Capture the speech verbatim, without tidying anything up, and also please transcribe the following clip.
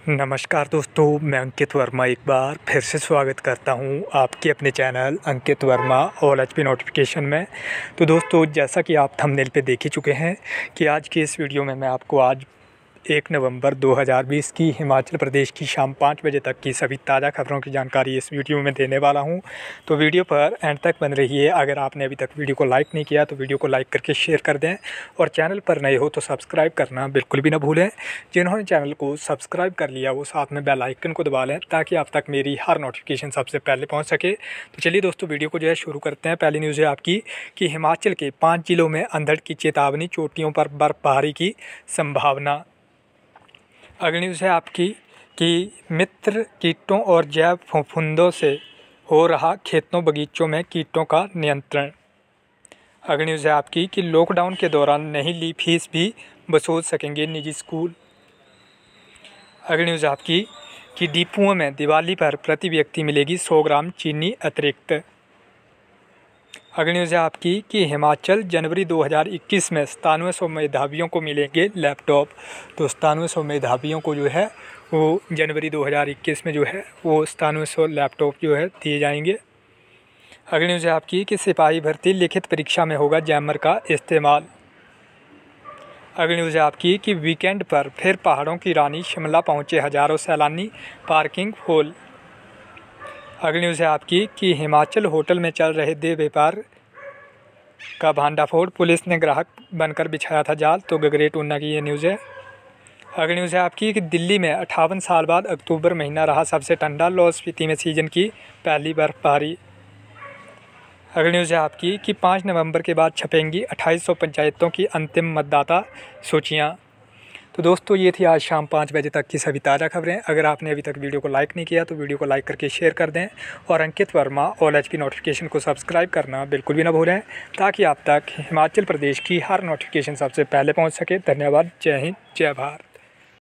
नमस्कार दोस्तों, मैं अंकित वर्मा एक बार फिर से स्वागत करता हूं आपके अपने channel Ankit Verma all HP notification में। तो दोस्तों, जैसा कि आप थंबनेल पे देख ही चुके हैं कि आज की इस वीडियो में मैं आपको आज एक नवंबर दो हज़ार बीस की हिमाचल प्रदेश की शाम पाँच बजे तक की सभी ताज़ा खबरों की जानकारी इस वीडियो में देने वाला हूं। तो वीडियो पर एंड तक बन रही है। अगर आपने अभी तक वीडियो को लाइक नहीं किया तो वीडियो को लाइक करके शेयर कर दें और चैनल पर नए हो तो सब्सक्राइब करना बिल्कुल भी ना भूलें। जिन्होंने चैनल को सब्सक्राइब कर लिया वो साथ में बेल आइकन को दबा लें ताकि आप तक मेरी हर नोटिफिकेशन सबसे पहले पहुँच सके। तो चलिए दोस्तों, वीडियो को जो है शुरू करते हैं। पहली न्यूज़ है आपकी कि हिमाचल के पाँच जिलों में अंधड़ की चेतावनी, चोटियों पर बर्फबारी की संभावना। अगली न्यूज़ है आपकी कि मित्र कीटों और जैव फफूंदों से हो रहा खेतों बगीचों में कीटों का नियंत्रण। अगली न्यूज़ है आपकी कि लॉकडाउन के दौरान नहीं ली फीस भी वसूल सकेंगे निजी स्कूल। अगली न्यूज़ है आपकी कि डिपुओं में दिवाली पर प्रति व्यक्ति मिलेगी सौ ग्राम चीनी अतिरिक्त। अगली न्यूज़ है आपकी कि हिमाचल जनवरी दो हज़ार इक्कीस में सतानवे सौ मेधावियों को मिलेंगे लैपटॉप। तो सतानवे सौ मेधावियों को जो है वो जनवरी दो हज़ार इक्कीस में जो है वो सतानवे सौ लैपटॉप जो है दिए जाएंगे। अगली न्यूज़ है आपकी कि सिपाही भर्ती लिखित परीक्षा में होगा जैमर का इस्तेमाल। अगली न्यूज़ है आपकी कि वीकेंड पर फिर पहाड़ों की रानी शिमला पहुँचे हज़ारों सैलानी, पार्किंग फुल। अगली न्यूज़ है आपकी कि हिमाचल होटल में चल रहे देह व्यापार का भांडाफोड़, पुलिस ने ग्राहक बनकर बिछाया था जाल। तो गगरेट ऊना की ये न्यूज़ है। अगली न्यूज़ है आपकी कि दिल्ली में अट्ठावन साल बाद अक्टूबर महीना रहा सबसे ठंडा, लाहौल स्पीति में सीजन की पहली बर्फबारी। अगली न्यूज़ है आपकी कि पाँच नवंबर के बाद छपेंगी अट्ठाईस सौ पंचायतों की अंतिम मतदाता सूचियाँ। तो दोस्तों, ये थी आज शाम पाँच बजे तक की सभी ताज़ा खबरें। अगर आपने अभी तक वीडियो को लाइक नहीं किया तो वीडियो को लाइक करके शेयर कर दें और Ankit Verma all HP notification को सब्सक्राइब करना बिल्कुल भी ना भूलें ताकि आप तक हिमाचल प्रदेश की हर नोटिफिकेशन सबसे पहले पहुंच सके। धन्यवाद। जय हिंद, जय भारत।